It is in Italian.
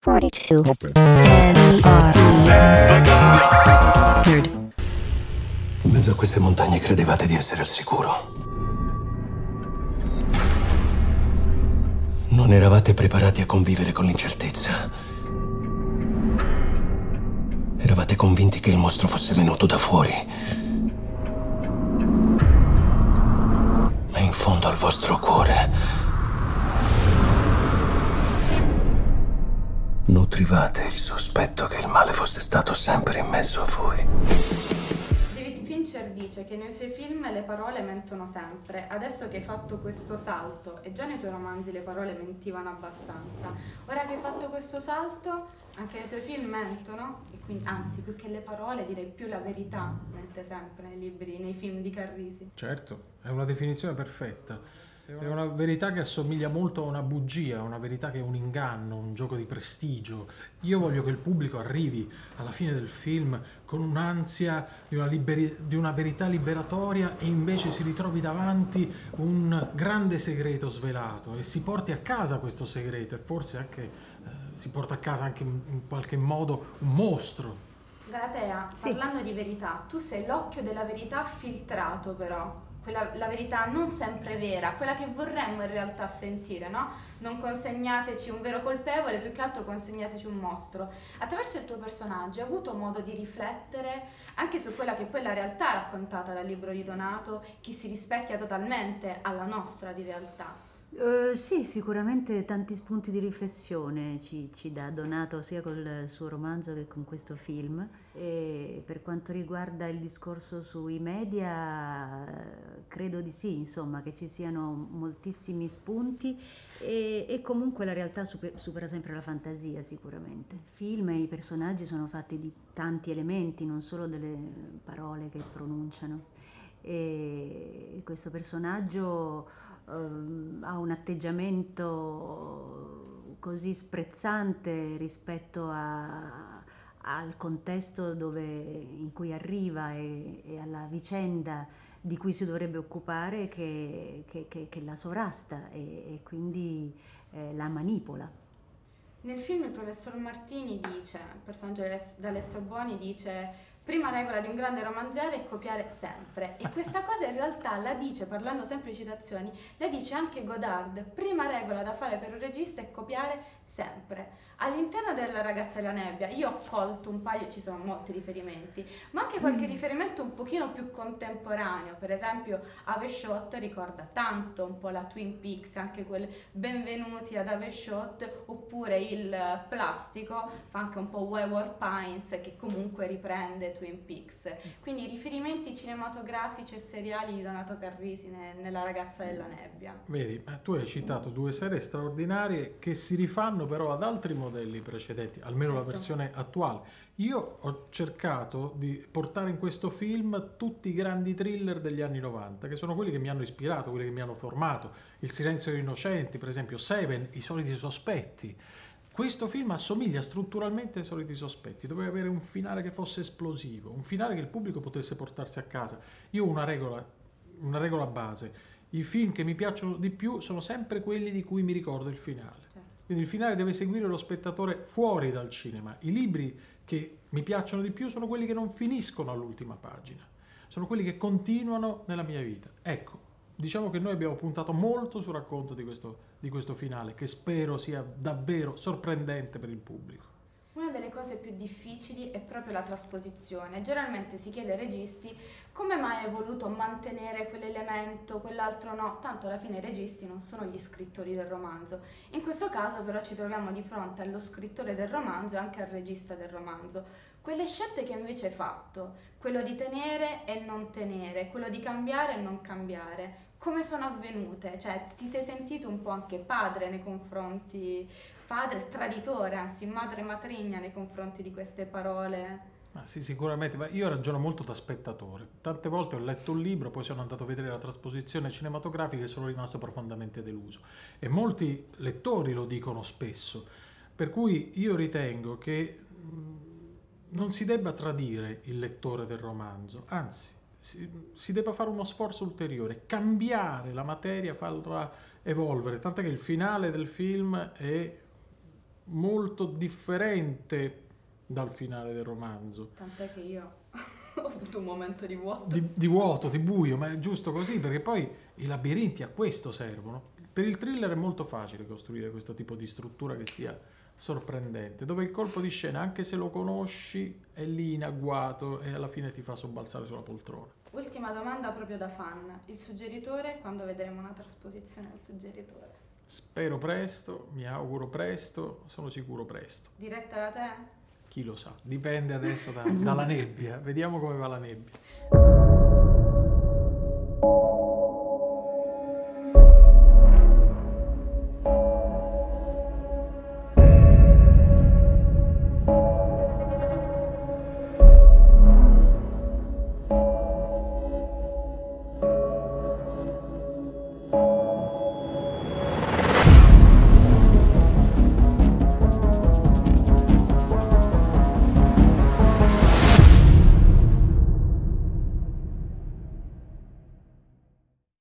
42. In mezzo a queste montagne credevate di essere al sicuro. Non eravate preparati a convivere con l'incertezza. Eravate convinti che il mostro fosse venuto da fuori. Ma in fondo al vostro cuore nutrivate il sospetto che il male fosse stato sempre in mezzo a voi. David Fincher dice che nei suoi film le parole mentono sempre. Adesso che hai fatto questo salto, e già nei tuoi romanzi le parole mentivano abbastanza, ora che hai fatto questo salto, anche nei tuoi film mentono? E quindi, anzi, più che le parole, direi più la verità mente sempre nei libri, nei film di Carrisi. Certo, è una definizione perfetta. È una verità che assomiglia molto a una bugia, una verità che è un inganno, un gioco di prestigio. Io voglio che il pubblico arrivi alla fine del film con un'ansia di una verità liberatoria e invece si ritrovi davanti un grande segreto svelato e si porti a casa questo segreto e forse anche si porta a casa anche in qualche modo un mostro. Galatea, parlando di verità, tu sei l'occhio della verità filtrato però. La verità non sempre vera, quella che vorremmo in realtà sentire, no? Non consegnateci un vero colpevole, più che altro consegnateci un mostro. Attraverso il tuo personaggio hai avuto modo di riflettere anche su quella che poi è la realtà raccontata dal libro di Donato, che si rispecchia totalmente alla nostra di realtà. Sì, sicuramente tanti spunti di riflessione ci dà Donato sia col suo romanzo che con questo film. E per quanto riguarda il discorso sui media, credo di sì, insomma, che ci siano moltissimi spunti e comunque la realtà supera sempre la fantasia sicuramente. Il film e i personaggi sono fatti di tanti elementi, non solo delle parole che pronunciano. E questo personaggio ha un atteggiamento così sprezzante rispetto al contesto in cui arriva e alla vicenda di cui si dovrebbe occupare che la sovrasta e quindi la manipola. Nel film il professor Martini dice, il personaggio di Alessio Buoni dice: prima regola di un grande romanziere è copiare sempre. E questa cosa in realtà la dice, parlando sempre di citazioni, la dice anche Godard. Prima regola da fare per un regista è copiare sempre. All'interno della Ragazza della nebbia io ho colto un paio, ci sono molti riferimenti, ma anche qualche riferimento un pochino più contemporaneo. Per esempio Aveshot ricorda tanto un po' la Twin Peaks, anche quel benvenuti ad Aveshot, oppure il plastico fa anche un po' Wayward Pines, che comunque riprende Twin Peaks. Quindi riferimenti cinematografici e seriali di Donato Carrisi nella Ragazza della nebbia. Vedi, tu hai citato due serie straordinarie che si rifanno però ad altri modelli precedenti, almeno la versione attuale. Io ho cercato di portare in questo film tutti i grandi thriller degli anni 90, che sono quelli che mi hanno ispirato, quelli che mi hanno formato. Il silenzio degli innocenti, per esempio, Seven, I soliti sospetti. Questo film assomiglia strutturalmente ai soliti sospetti, doveva avere un finale che fosse esplosivo, un finale che il pubblico potesse portarsi a casa. Io ho una regola base: i film che mi piacciono di più sono sempre quelli di cui mi ricordo il finale. Certo. Quindi il finale deve seguire lo spettatore fuori dal cinema. I libri che mi piacciono di più sono quelli che non finiscono all'ultima pagina, sono quelli che continuano nella mia vita. Ecco, diciamo che noi abbiamo puntato molto sul racconto di questo finale, che spero sia davvero sorprendente per il pubblico. Una delle cose più difficili è proprio la trasposizione. Generalmente si chiede ai registi come mai hai voluto mantenere quell'elemento, quell'altro no, tanto alla fine i registi non sono gli scrittori del romanzo. In questo caso però ci troviamo di fronte allo scrittore del romanzo e anche al regista del romanzo. Quelle scelte che invece hai fatto, quello di tenere e non tenere, quello di cambiare e non cambiare, come sono avvenute? Cioè, ti sei sentito un po' anche padre nei confronti, padre traditore, anzi madre matrigna nei confronti di queste parole? Ma sì, sicuramente, ma io ragiono molto da spettatore. Tante volte ho letto un libro, poi sono andato a vedere la trasposizione cinematografica e sono rimasto profondamente deluso. E molti lettori lo dicono spesso, per cui io ritengo che non si debba tradire il lettore del romanzo, anzi si debba fare uno sforzo ulteriore, cambiare la materia, farla evolvere, tant'è che il finale del film è molto differente dal finale del romanzo. Tant'è che io ho avuto un momento di vuoto. Di vuoto, di buio, ma è giusto così, perché poi i labirinti a questo servono. Per il thriller è molto facile costruire questo tipo di struttura che sia sorprendente, dove il colpo di scena, anche se lo conosci, è lì in agguato e alla fine ti fa sobbalzare sulla poltrona. Ultima domanda proprio da fan. Il suggeritore, quando vedremo una trasposizione del suggeritore? Spero presto, mi auguro presto, sono sicuro presto. Diretta da te? Chi lo sa, dipende adesso dalla nebbia, vediamo come va la nebbia.